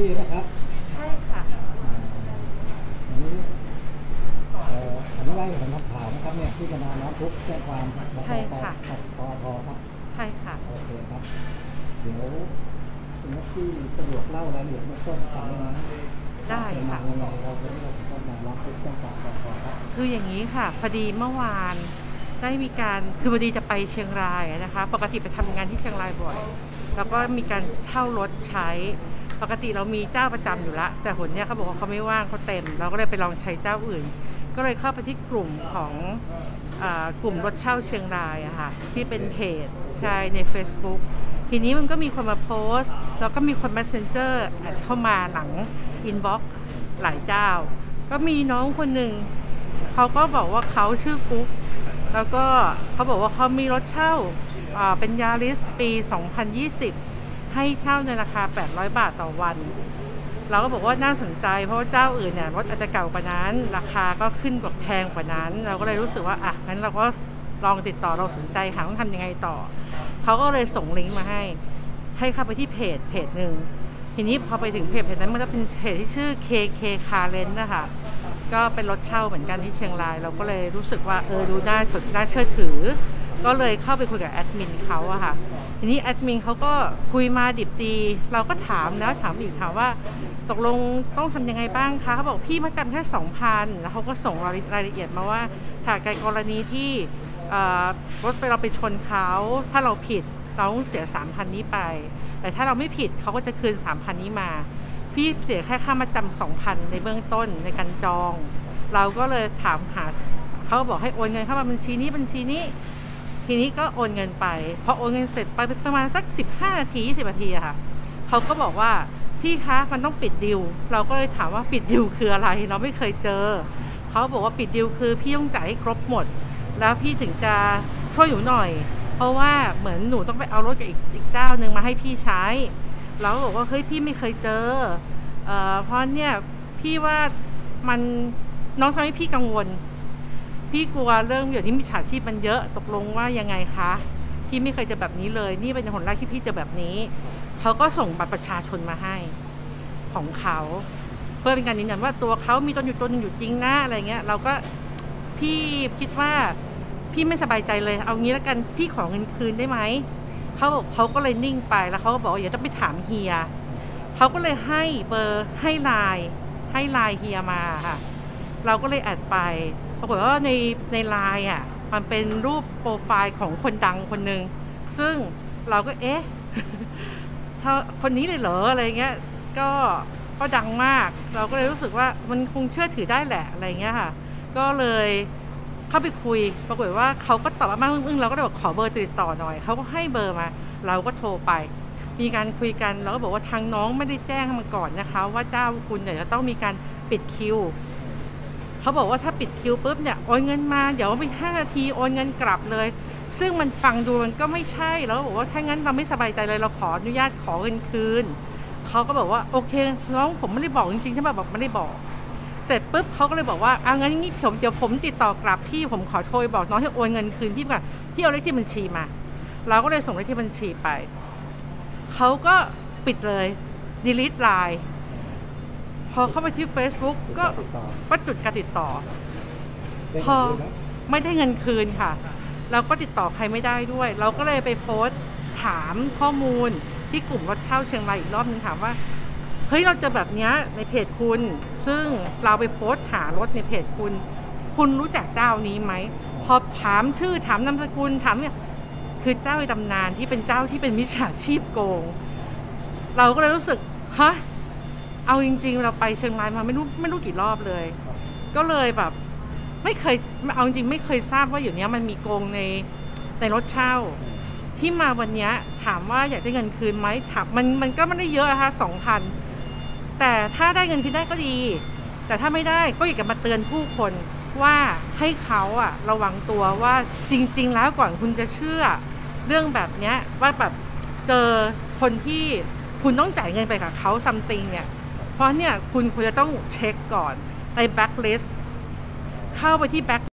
ที่นะครับใช่ค่ะอันนี้อันนี้ไล่ของนักข่าวนะครับเนี่ยที่จะมาร้องทุกข์แจ้งความใช่ค่ะปปครับใช่ค่ะโอเคครับเดี๋ยวคุณนักที่สะดวกเล่ารายละเอียดเบื้องต้นฟังได้ไหมได้ค่ะยังไงเราจะต้องมาร้องทุกข์แจ้งความปปครับคืออย่างนี้ค่ะพอดีเมื่อวานได้มีการคือพอดีจะไปเชียงรายนะคะปกติไปทำงานที่เชียงรายบ่อยแล้วก็มีการเช่ารถใช้ปกติเรามีเจ้าประจำอยู่แล้วแต่หนเนี่ยเขาบอกว่าเขาไม่ว่างเขาเต็มเราก็เลยไปลองใช้เจ้าอื่นก็เลยเข้าไปที่กลุ่มของกลุ่มรถเช่าเชียงรายอะค่ะที่เป็นเพจใช่ใน Facebook ทีนี้มันก็มีคนมาโพสต์แล้วก็มีคน Messenger แอดเข้ามาหลัง Inbox หลายเจ้าก็มีน้องคนหนึ่งเขาก็บอกว่าเขาชื่อกุ๊กแล้วก็เขาบอกว่าเขามีรถเช่าเป็นยาริสปี 2020 ให้เช่าในราคา 800 บาทต่อวันเราก็บอกว่าน่าสนใจเพราะว่าเจ้าอื่นเนี่ยรถอาจจะเก่ากว่านั้นราคาก็ขึ้นกว่าแพงกว่านั้นเราก็เลยรู้สึกว่างั้นเราก็ลองติดต่อเราสนใจหาต้องทำยังไงต่อเขาก็เลยส่งลิงก์มาให้เข้าไปที่เพจหนึ่งทีนี้พอไปถึงเพจนั้นมันจะเป็นเพจที่ชื่อ KK Car Rent นะคะก็เป็นรถเช่าเหมือนกันที่เชียงรายเราก็เลยรู้สึกว่าดูน่าเชื่อถือก็เลยเข้าไปคุยกับแอดมินเขาอะค่ะทีนี้แอดมินเขาก็คุยมาดิบดีเราก็ถามแล้วถามอีกถามว่าตกลงต้องทำยังไงบ้างคะเขาบอกพี่มาจำแค่ 2,000 แล้วเขาก็ส่งรายละเอียดมาว่าถ้าในกรณีที่รถเราไปชนเขาถ้าเราผิดเราต้องเสีย 3,000 นี้ไปแต่ถ้าเราไม่ผิดเขาก็จะคืน 3,000 นี้มาพี่เสียแค่ค่ามาจำ 2,000 ในเบื้องต้นในการจองเราก็เลยถามหาเขาบอกให้โอนเงินเข้ามาบัญชีนี้ทีนี้ก็โอนเงินไปพอโอนเงินเสร็จไปประมาณสัก15 นาที 20 นาทีอะค่ะเขาก็บอกว่าพี่คะมันต้องปิดดิวเราก็เลยถามว่าปิดดิวคืออะไรเราไม่เคยเจอเขาบอกว่าปิดดิวคือพี่ต้องจ่ายให้ครบหมดแล้วพี่ถึงจะช่วยหนูหน่อยเพราะว่าเหมือนหนูต้องไปเอารถกับอีกเจ้านึงมาให้พี่ใช้เราก็บอกว่าเฮ้ยพี่ไม่เคยเจอเพราะเนี่ยพี่ว่ามันน้องทำให้พี่กังวลพี่กลัวเรื่องอย่างนี้มิจฉาชีพมันเยอะตกลงว่ายังไงคะพี่ไม่เคยเจอแบบนี้เลยนี่เป็นหนแรกที่พี่เจอแบบนี้เขาก็ส่งบัตรประชาชนมาให้ของเขาเพื่อเป็นการยืนยันว่าตัวเขามีตนอยู่จริงนะอะไรเงี้ยเราก็พี่คิดว่าพี่ไม่สบายใจเลยเอางี้แล้วกันพี่ขอเงินคืนได้ไหมเขาก็เลยนิ่งไปแล้วเขาก็บอกว่าอย่าต้องไปถามเฮียเขาก็เลยให้เบอร์ให้ไลน์เฮียมาค่ะเราก็เลยแอดไปปรากฏว่าในไลน์มันเป็นรูปโปรไฟล์ของคนดังคนหนึ่งซึ่งเราก็ถ้าคนนี้เลยเหรออะไรเงี้ยก็ดังมากเราก็เลยรู้สึกว่ามันคงเชื่อถือได้แหละอะไรเงี้ยค่ะก็เลยเข้าไปคุยปรากฏว่าเขาก็ตอบมาเราก็เลยบอกขอเบอร์ติดต่อหน่อยเขาก็ให้เบอร์มาเราก็โทรไปมีการคุยกันแล้วก็บอกว่าทางน้องไม่ได้แจ้งมาก่อนนะคะว่าเจ้าคุณเนี่ยจะต้องมีการปิดคิวเขาบอกว่าถ้าปิดคิวปุ๊บเนี่ยโอนเงินมาเดี๋ยวไป5 นาทีโอนเงินกลับเลยซึ่งมันฟังดูมันก็ไม่ใช่แล้วบอกว่าถ้างั้นเราไม่สบายใจเลยเราขออนุญาตขอเงินคืนเขาก็บอกว่าโอเคน้องผมไม่ได้บอกจริงๆใช่ไหมบอกไม่ได้บอกเสร็จปุ๊บเขาก็เลยบอกว่างั้นนี่เดี๋ยวผมติดต่อกลับพี่ผมขอโทรบอกน้องให้โอนเงินคืนพี่ก่อนพี่เอาเลขที่บัญชีมาเราก็เลยส่งเลขที่บัญชีไปเขาก็ปิดเลย delete ไลน์พอเข้าไปที่ Facebook ก็จุดการติดต่อพอไม่ได้เงินคืนค่ะเราก็ติดต่อใครไม่ได้ด้วยเราก็เลยไปโพสต์ถามข้อมูลที่กลุ่มรถเช่าเชียงรายอีกรอบนึงถามว่าเฮ้ยเราเจอแบบนี้ในเพจคุณซึ่งเราไปโพสต์หารถในเพจคุณรู้จักเจ้านี้ไหมพอถามชื่อถามนามสกุลถามเนี่ยคือเจ้าในตำนานที่เป็นเจ้าที่เป็นมิจฉาชีพโกงเราก็เลยรู้สึกเอาจริงๆเราไปเชียงรายมาไม่รู้กี่รอบเลยก็เลยแบบไม่เคยเอาจริงไม่เคยทราบว่าอยู่นี้มันมีโกงในรถเช่าที่มาวันนี้ถามว่าอยากได้เงินคืนไหมถามมันก็ไม่ได้เยอะนะคะ 2,000 แต่ถ้าได้เงินคืนได้ก็ดีแต่ถ้าไม่ได้ก็อยากจะมาเตือนผู้คนว่าให้เขาระวังตัวว่าจริงๆแล้วก่อนคุณจะเชื่อเรื่องแบบนี้ว่าแบบเจอคนที่คุณต้องจ่ายเงินไปกับเขาซัมติงเนี่ยเพราะเนี่ยคุณควรจะต้องเช็คก่อนในแบ็คลิสต์เข้าไปที่แบ็ค